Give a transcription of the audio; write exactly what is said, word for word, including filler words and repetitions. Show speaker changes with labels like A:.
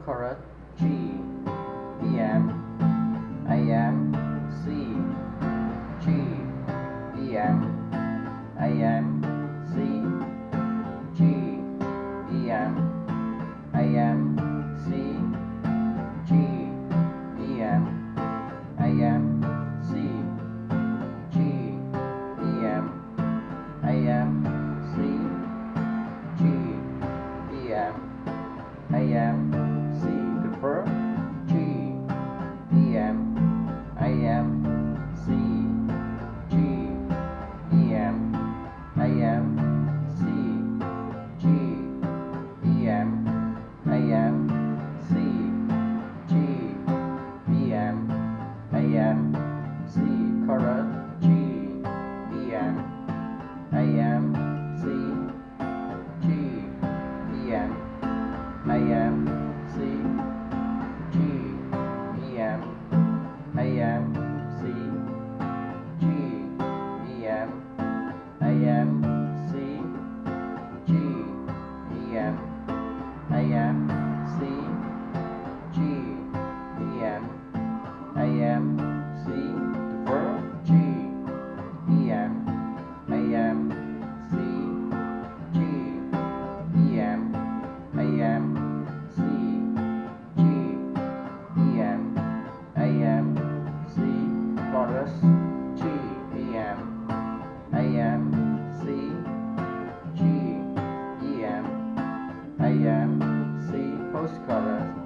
A: chorus G, E M, A M, C, G, E M, A M, C, G, E M, A M, C, G, E M, A M, C, G, E M, A M, C, G, E M, A M, C. The first G, E M, A M, C, G, E M, A M, C, G, E M, A M, C, G, E M, A M, C. Chorus G, E M, A M, C, G, E M, A M, C, G, E M, A M, C, G, E M, A M, C, G, E M, A M, C, G, E M, A M, C. The first G, E M, A M, C, G, E M, A M, C, G, E M, A M, C. Chorus G, E M, A M, C, G, E M, A M, C. Post chorus